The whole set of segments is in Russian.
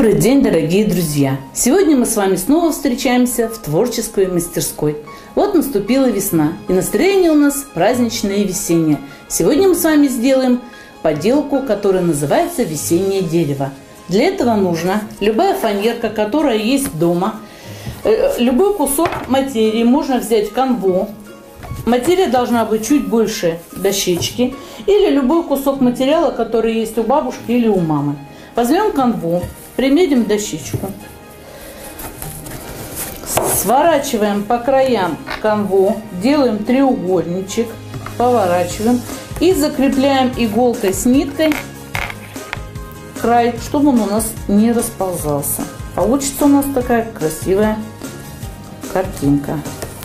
Добрый день, дорогие друзья! Сегодня мы с вами снова встречаемся в творческой мастерской. Вот наступила весна, и настроение у нас праздничное и весеннее. Сегодня мы с вами сделаем поделку, которая называется «Весеннее дерево». Для этого нужно любая фанерка, которая есть дома, любой кусок материи, можно взять канву. Материя должна быть чуть больше дощечки, или любой кусок материала, который есть у бабушки или у мамы. Возьмем канву, примерим дощечку, сворачиваем по краям канву, делаем треугольничек, поворачиваем и закрепляем иголкой с ниткой край, чтобы он у нас не расползался. Получится у нас такая красивая картинка.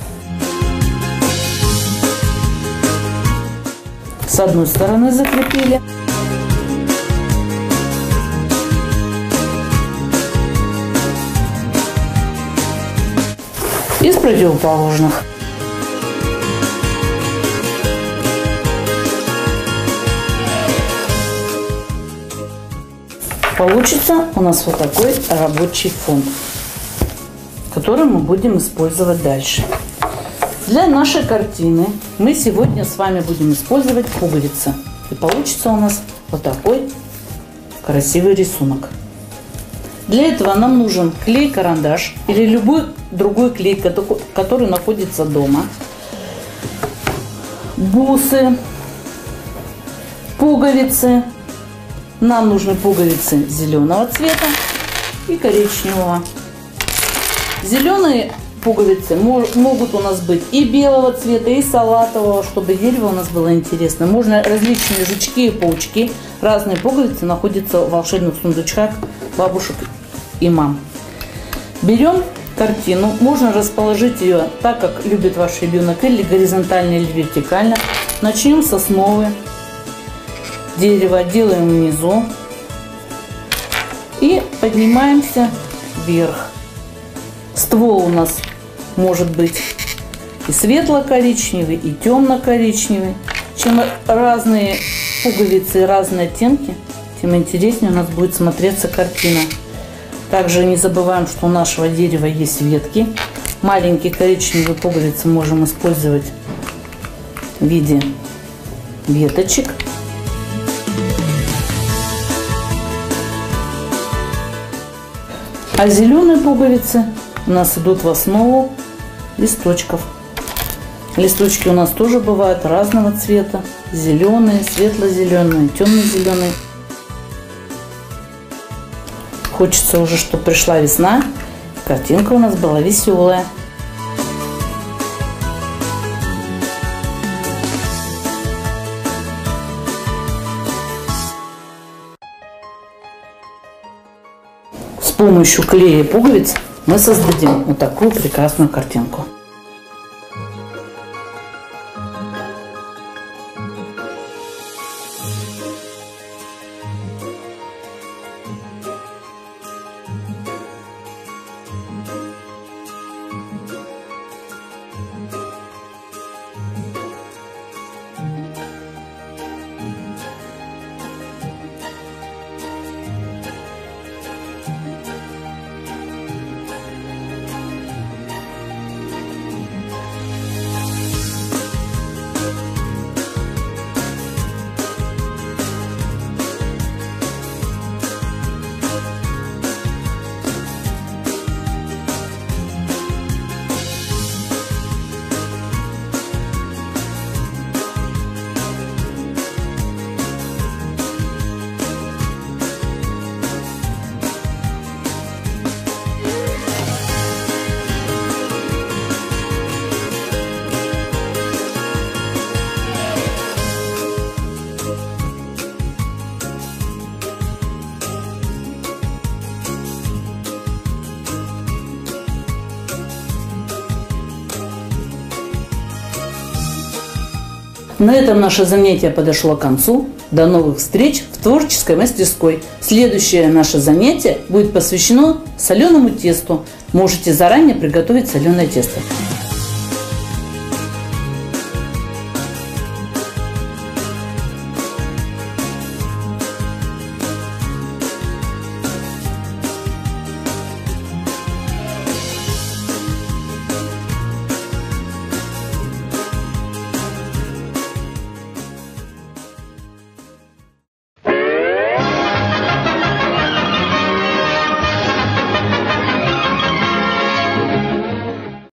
С одной стороны закрепили. И с противоположных. Получится у нас вот такой рабочий фон, который мы будем использовать дальше. Для нашей картины мы сегодня с вами будем использовать пуговицы. И получится у нас вот такой красивый рисунок. Для этого нам нужен клей-карандаш или любой другой клей, который находится дома. Бусы, пуговицы. Нам нужны пуговицы зеленого цвета и коричневого. Зеленые пуговицы могут у нас быть и белого цвета, и салатового, чтобы дерево у нас было интересно. Можно различные жучки и паучки. Разные пуговицы находятся в волшебных сундучках бабушек и мам. Берем картину, можно расположить ее так, как любит ваш ребенок, или горизонтально, или вертикально. Начнем с основы дерева, делаем внизу и поднимаемся вверх. Ствол у нас может быть и светло-коричневый, и темно-коричневый. Чем разные пуговицы и разные оттенки, тем интереснее у нас будет смотреться картина. Также не забываем, что у нашего дерева есть ветки. Маленькие коричневые пуговицы можем использовать в виде веточек. А зеленые пуговицы у нас идут в основу листочков. Листочки у нас тоже бывают разного цвета. Зеленые, светло-зеленые, темно-зеленые. Хочется уже, чтобы пришла весна, картинка у нас была веселая. С помощью клея и пуговиц мы создадим вот такую прекрасную картинку. На этом наше занятие подошло к концу. До новых встреч в творческой мастерской. Следующее наше занятие будет посвящено соленому тесту. Можете заранее приготовить соленое тесто.